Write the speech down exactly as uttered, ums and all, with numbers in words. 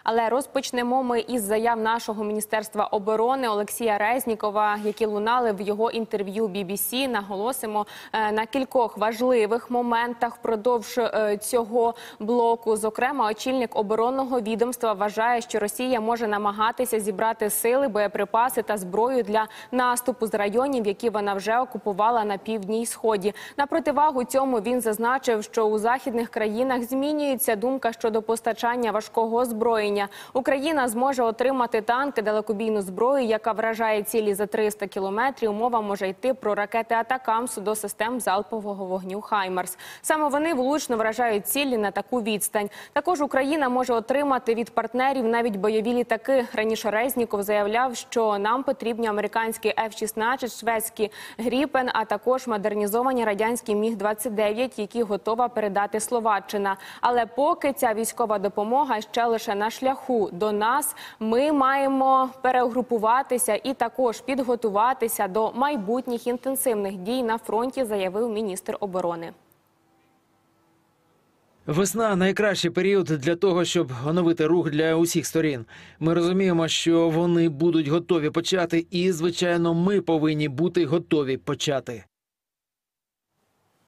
Але розпочнемо ми із заяв нашого Міністерства оборони Олексія Резнікова, які лунали в його інтерв'ю бі бі сі. Наголосимо на кількох важливих моментах впродовж цього блоку. Зокрема, очільник оборонного відомства вважає, що Росія може намагатися зібрати сили, боєприпаси та зброю для наступу з районів, які вона вже окупувала на півдні й сході. На противагу цьому він зазначив, що у західних країнах змінюється думка щодо постачання важкого озброєння. Україна зможе отримати танки, далекобійну зброю, яка вражає цілі за триста кілометрів. Мова може йти про ракети «Атакамс» до систем залпового вогню «Хаймарс». Саме вони влучно вражають цілі на таку відстань. Також Україна може отримати від партнерів навіть бойові літаки. Раніше Резніков заявляв, що нам потрібні американські еф шістнадцять, шведські «Гріпен», а також модернізовані радянські міг двадцять дев'ять, які готова передати Словаччина. Але поки ця військова допомога ще лише на шляху до нас, ми маємо перегрупуватися і також підготуватися до майбутніх інтенсивних дій на фронті, заявив міністр оборони. Весна – найкращий період для того, щоб оновити рух для усіх сторін. Ми розуміємо, що вони будуть готові почати і, звичайно, ми повинні бути готові почати.